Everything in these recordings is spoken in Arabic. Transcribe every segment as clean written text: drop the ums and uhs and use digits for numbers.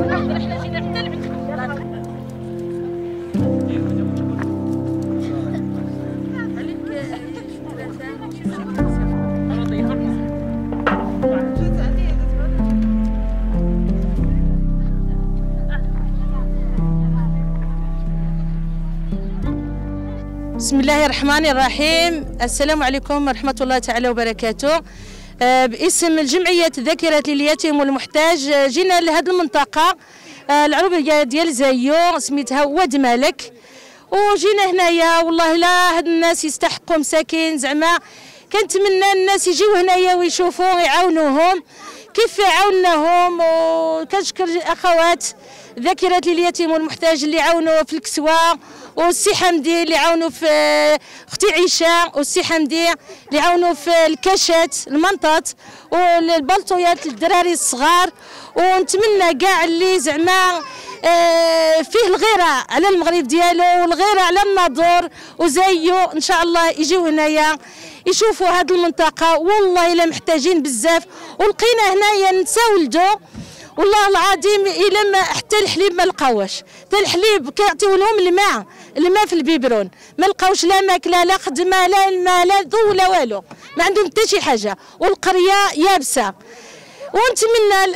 بسم الله الرحمن الرحيم. السلام عليكم ورحمة الله تعالى وبركاته. باسم الجمعية ذاكرة اليتيم والمحتاج جينا لهذه المنطقة العروبية ديال زايو سميتها واد مالك، وجينا هنايا والله لا هاد الناس يستحقوا مساكين، زعما كنتمنى الناس يجيو هنايا ويشوفوا يعاونوهم كيف عاوناهم. وكنشكر الاخوات ذاكرة اليتيم والمحتاج اللي عاونوا في الكسوة، والسي حمدي اللي عاونوا في اختي عيشه، والسي حمدي اللي عاونوا في الكاشات المنطط والبلطويات للدراري الصغار. ونتمنى كاع اللي زعما فيه الغيره على المغرب ديالو والغيره على الناظور وزايو ان شاء الله يجيو هنايا يشوفوا هذه المنطقه. والله الا محتاجين بزاف، ولقينا هنايا نساولدوا والله العظيم الا ما حتى الحليب ما لقاوش، حتى الحليب كيعطيو لهم الماء في البيبرون، ما لقاوش لا ماكله لا خدمه لا الماء لا ضو لا والو، ما عندهم حتى شي حاجه، والقريه يابسه. ونتمنى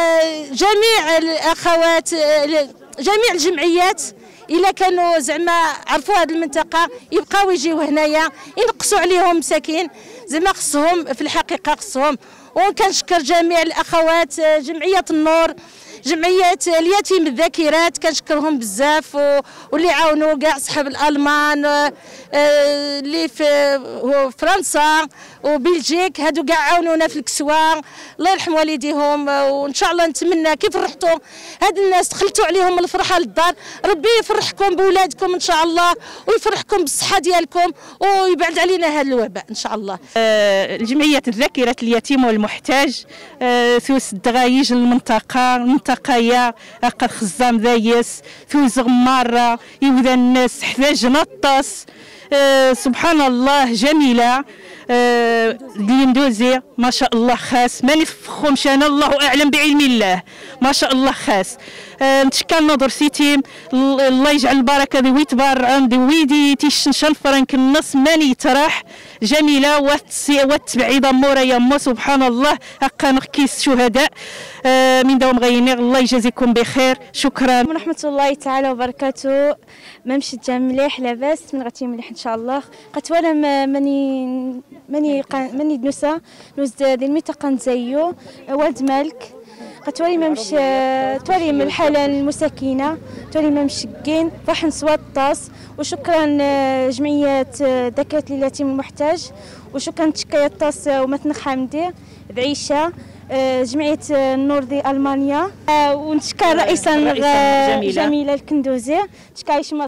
جميع الاخوات جميع الجمعيات الا كانوا زعما عرفوا هذه المنطقه يبقاو يجيو هنايا ينقصوا عليهم مساكين، زعما خصهم في الحقيقه خصهم. وكنشكر جميع الاخوات جمعيه النور، جمعيه اليتيم الذاكرات، كنشكرهم بزاف واللي عاونوا كاع صحاب الالمان اللي في فرنسا وبلجيك، هادو كاع عاونونا في الكسوه، الله يرحم والديهم. وان شاء الله نتمنى كيف فرحتوا هاد الناس دخلتوا عليهم الفرحه للدار، ربي يفرحكم بولادكم ان شاء الله ويفرحكم بالصحه ديالكم ويبعد علينا هذا الوباء ان شاء الله. الجمعيه الذاكره اليتيم والمحتاج ثوس الدغايج المنطقيه قد خزام ذايس ثوس غماره يوذا الناس حفاج نطاس سبحان الله جميله ديندوزي ما شاء الله خاس ماني فخمش انا الله اعلم بعلم الله ما شاء الله خاس. نتشكى نظر سيتيم الله يجعل البركه ذي ويتبار عندي ويدي تيشنشن فرنك النص ماني يتراح جميله وتبعيضه مورا يما سبحان الله هكا نكيس شهداء من دوم غينير. الله يجازيكم بخير، شكرا ورحمه الله تعالى وبركاته. ما مشيت مليح لاباس من غتي مليح ان شاء الله. قتوالا ماني دنوسه نوز ديال المنطقه نزيو والد مالك قتوري ما مش توري من الحاله المساكنه توري ما مشكين راح نسوى الطاس. وشكرا جمعيه ذاكرة اليتيم المحتاج، وشكرا تشكاية الطاس ومتن حمدي بعيشه جمعيه النور دي المانيا، ونشكر رئيسا جميله الكندوزي تشكايش